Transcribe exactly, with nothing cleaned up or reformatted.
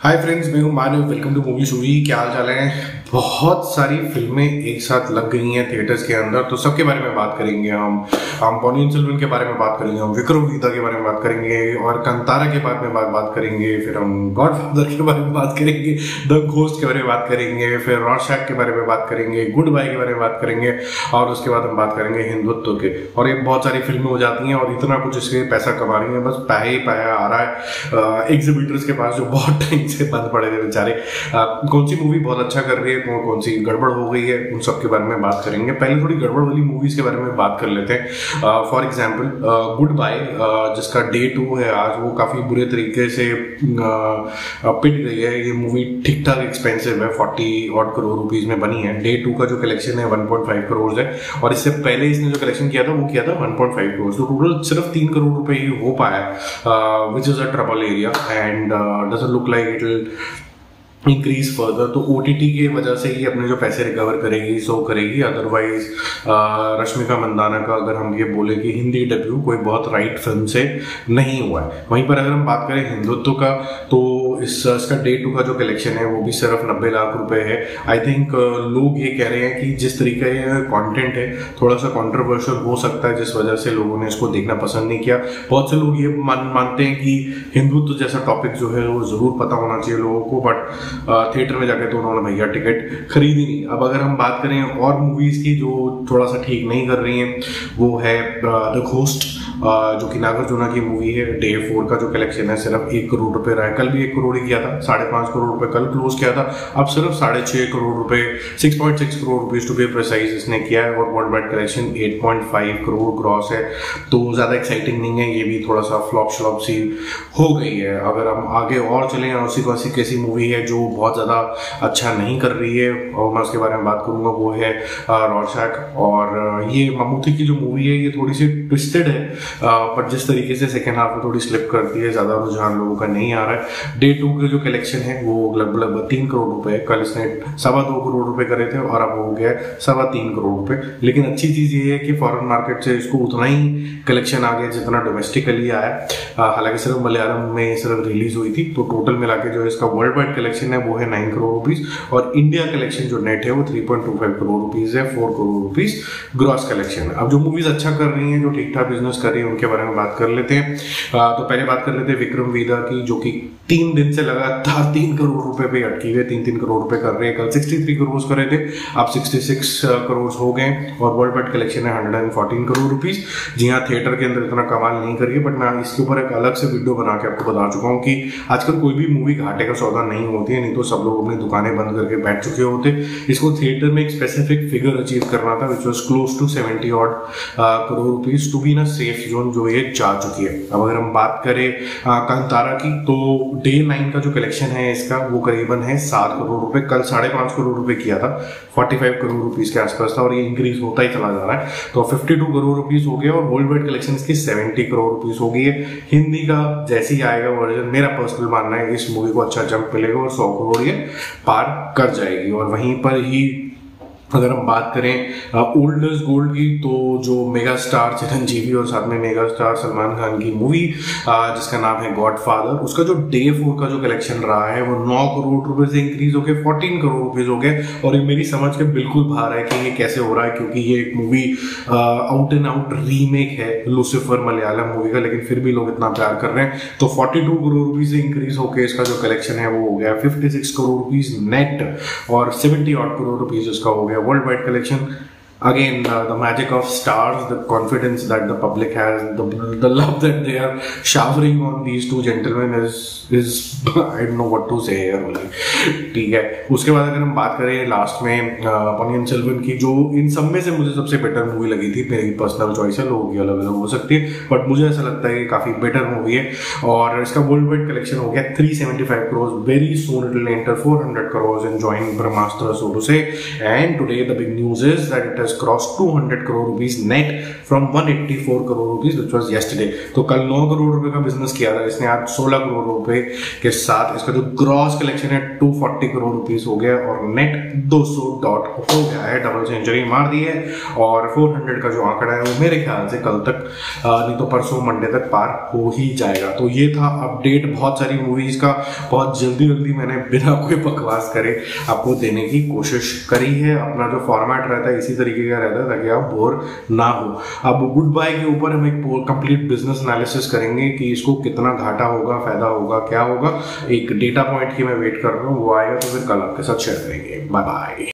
हाय friends, मैं हूं Manav. Welcome to movie शूवी। क्या हाल चाल है? बहुत सारी फिल्में एक साथ लग गई हैं थिएटर्स के अंदर, तो सबके बारे में बात करेंगे हम हम पोनियन सेल्वन के बारे में बात करेंगे, हम विक्रम वेदा के बारे में बात करेंगे और कांतारा के बारे में बात बात करेंगे, फिर हम गॉडफादर के बारे में बात करेंगे, द घोस्ट के बारे में बात करेंगे, फिर रॉरशैक के बारे में बात करेंगे, गुड बाय के बारे में बात करेंगे और उसके बाद हम बात करेंगे हिंदुत्व के। और ये बहुत सारी फिल्में हो जाती हैं और इतना कुछ इसके पैसा कमा रही है, बस पैसा ही पैसा आ रहा है एग्जिबिटर्स के पास जो बहुत टाइम से बंद पड़े थे बेचारे। कौन सी मूवी बहुत अच्छा कर रही है, कौन कौन सी गड़बड़ हो गई है, उन सब के बारे में बात करेंगे। पहले थोड़ी गड़बड़ वाली मूवीज के बारे में बात कर लेते हैं। फॉर एग्जांपल गुड बाय, जिसका डे टू है आज, वो काफी बुरे तरीके से पिट गई है। ये मूवी ठीक ठाक एक्सपेंसिव है, फोर्टी ऑड करोड़ रुपीज में बनी है। डे टू का जो कलेक्शन है वन पॉइंट फाइव करोड़ है और इससे पहले इसने जो कलेक्शन किया था वो किया था वन पॉइंट फाइव करोड़। तो टोटल सिर्फ तीन करोड़ रुपए ही हो पाया, which is a trouble area and doesn't look like it will increase further. तो ओटीटी की वजह से ही अपने जो पैसे रिकवर करेगी सो करेगी। अदरवाइज रश्मिका मंदाना का अगर हम ये बोले कि हिंदी डेब्यू कोई बहुत राइट फिल्म से नहीं हुआ है। वहीं पर अगर हम बात करें हिंदुत्व का, तो इस इसका डे टू का जो कलेक्शन है वो भी सिर्फ नब्बे लाख रुपए है। आई थिंक लोग ये कह रहे हैं कि जिस तरीके का कंटेंट है थोड़ा सा कंट्रोवर्शियल हो सकता है, जिस वजह से लोगों ने इसको देखना पसंद नहीं किया। बहुत से लोग ये मान, मानते हैं कि हिंदुत्व जैसा टॉपिक जो है वो जरूर पता होना चाहिए लोगों को, बट थिएटर में जाके तो उन्होंने भैया टिकट खरीदी नहीं। अब अगर हम बात करें और मूवीज की जो थोड़ा सा ठीक नहीं कर रही हैं, वो है द घोस्ट, जो कि नागार्जुना की मूवी है। डे फोर का जो कलेक्शन है सिर्फ एक करोड़ रुपए रहा है। कल भी एक करोड़ ही किया था, साढ़े पांच करोड़ रुपए कल क्लोज किया था। अब सिर्फ साढ़े छह करोड़ रुपए, six point six crore rupees to be precise इसने किया है और world wide collection eight point five crore cross है। तो ज्यादा एक्साइटिंग नहीं है, ये भी थोड़ा सा फ्लॉप श्लॉप सी हो गई है। अगर हम आगे और चलें, उसी को ऐसी कैसी मूवी है जो बहुत ज्यादा अच्छा नहीं कर रही है और मैं उसके बारे में बात करूंगा, वो है रॉरशैक। और ये ममूटी की जो मूवी है ये थोड़ी सी ट्विस्टेड है, बट जिस तरीके से सेकेंड हाफ में थोड़ी स्लिप करती है, ज्यादा रुझान लोगों का नहीं आ रहा है। डे टू के जो कलेक्शन है वो लगभग लगभग तीन करोड़ रुपए, कल इसने सवा दो करोड़ रुपए करे थे और अब हो गया सवा तीन करोड़ रुपए। लेकिन अच्छी चीज ये है कि फॉरेन मार्केट से इसको उतना ही कलेक्शन आ गया जितना डोमेस्टिकली आया। हालांकि सिर्फ मलयालम में सिर्फ रिलीज हुई थी, तो टोटल मिला के जो इसका वर्ल्ड वाइड कलेक्शन है वो है नाइन करोड़ रुपीज और इंडिया कलेक्शन जो नेट है वो three point two five crore rupees है, four crore rupees gross collection. अब जो मूवीज अच्छा कर रही हैं, जो ठीक ठाक बिजनेस कर रही है, उनके बारे में बात कर लेते हैं। तो पहले बात कर लेते हैं विक्रम वेदा की, जो कि तीन दिन से लगातार तीन करोड़ रुपए पे अटकी हुए, तीन तीन करोड़ रुपए कर रहे हैं। कल सिक्सटी थ्री करोड़ करे थे, अब सिक्सटी सिक्स करोड़ हो गए और वर्ल्ड वाइड कलेक्शन है हंड्रेड फोर्टीन करोड़ रुपीज। जी हाँ, थिएटर के अंदर इतना कमाल नहीं करिए, बट मैं इसके ऊपर एक अलग से वीडियो बना के आपको बता चुका हूँ कि आजकल कोई भी मूवी घाटे का सौदा नहीं होती है, नहीं तो सब लोग अपनी दुकानें बंद करके बैठ चुके होते। इसको थिएटर में एक स्पेसिफिक फिगर अचीव करना था, which was close to seventy odd crore rupees to be in a safe zone, जो ये जा चुकी है। अब अगर हम बात करें कांतारा की, तो डे नाइन का जो कलेक्शन है इसका वो करीबन है सात करोड़ रुपए। कल साढ़े पांच करोड़ रुपए किया था, फोर्टी फाइव करोड़ रुपीज के आसपास था और ये इंक्रीज होता ही चला जा रहा है। तो फिफ्टी टू करोड़ रुपीज हो गया और वर्ल्ड वाइड कलेक्शन इसकी सेवेंटी करोड़ रुपीज हो गई है। हिंदी का जैसे ही आएगा वर्जन, मेरा पर्सनल मानना है इस मूवी को अच्छा जंप मिलेगा और सौ करोड़ ये पार कर जाएगी। और वहीं पर ही अगर हम बात करें ओल्ड इज गोल्ड की, तो जो मेगा स्टार चिरंजीवी और साथ में मेगा स्टार सलमान खान की मूवी जिसका नाम है गॉडफादर, उसका जो डे फोर का जो कलेक्शन रहा है वो नौ करोड़ रुपए से इंक्रीज होकर फोर्टीन करोड़ रुपीज हो गए। और ये मेरी समझ के बिल्कुल बाहर है कि ये कैसे हो रहा है, क्योंकि ये एक movie out and out remake है लूसीफर मलयालम मूवी का, लेकिन फिर भी लोग इतना प्यार कर रहे हैं। तो फोर्टी टू करोड़ रुपीज से इंक्रीज होकर इसका जो कलेक्शन है वो हो गया fifty six crore rupees net और सेवेंटी ऑड करोड़ रुपीज इसका हो गया world wide collection. Again, uh, the magic of stars, the confidence that the public has, the, the love that they are showering on these two gentlemen is is I don't know what to say here only. ठीक है। उसके बाद अगर हम बात करें last में पोनियन सेल्वन की, जो इन सब में से मुझे सबसे बेटर मूवी लगी थी, मेरी पर्सनल चॉइस है, लोगों की अलग अलग हो सकती है, बट मुझे ऐसा लगता है कि काफी बेटर मूवी है और इसका वर्ल्ड वाइड कलेक्शन हो गया three seventy five crore. Very soon it will enter four hundred crore, enjoying Brahmastra, so to say. And today the big news is that it has has crossed two hundred crore rupees net from one eighty-four crore rupees which was yesterday। तो कल नौ करोड़ रुपए का business किया था इसने, आज सोलह करोड़ रुपए के साथ इसका जो ग्रॉस कलेक्शन है दो सौ चालीस करोड़ रुपीस हो गया और नेट दो सौ डॉट हो गया है, डबल सेंचुरी मार दी है। और चार सौ का जो आंकड़ा है वो मेरे ख्याल से कल तक नहीं तो परसों मंडे तक पार हो ही जाएगा। तो ये था अपडेट बहुत सारी मूवीज का, बहुत जल्दी जल्दी मैंने बिना कोई बकवास करे आपको देने की कोशिश करी है। अपना जो फॉर्मेट रहता है इसी तरीके का रहता है ताकि आप बोर ना हो। अब गुड बाय के ऊपर हम एक कंप्लीट बिजनेस एनालिसिस करेंगे कि इसको कितना घाटा होगा, फायदा होगा, क्या होगा। एक डेटा पॉइंट की मैं वेट कर रहा हूँ, वो आएगा तो फिर कल आपके साथ शेयर करेंगे। Bye bye.